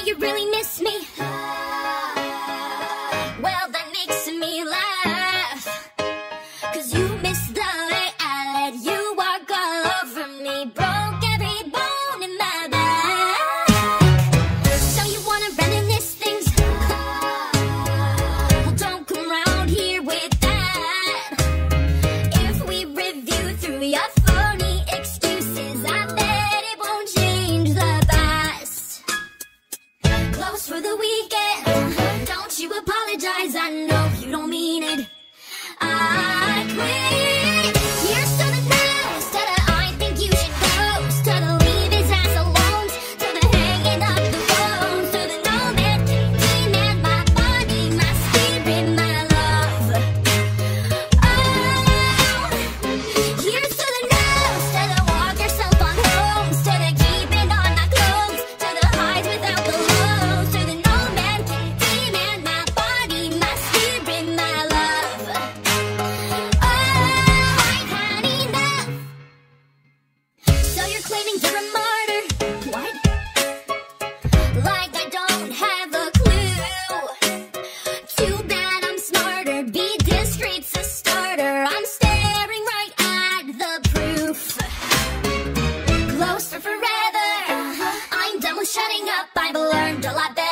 you really miss me? Well, that makes me laugh, 'cause you miss the way I let you walk all over me, broke every bone in my back. So you wanna reminisce things? Well, don't come round here with that. If we review through your phony excuses, I bet it won't change the past. Close for the weekend, don't you apologize, I know you don't mean it. I quit. Here's to the no's, to the I think you should goes, to the leave his ass alone, to the hanging up the phone, to the no man can demand my body, my spirit, my love. Oh, here's to the no's, to the walk yourself on homes, to the keeping on my clothes, to the highs without the lows, to the no man can demand my body, my spirit, my love. I've had enough. So you're claiming you're a martyr? What? Like I don't have a clue. Too bad I'm smarter. Be discreet's a starter. I'm staring right at the proof. Close for forever. I'm done with shutting up. I've learned a lot better.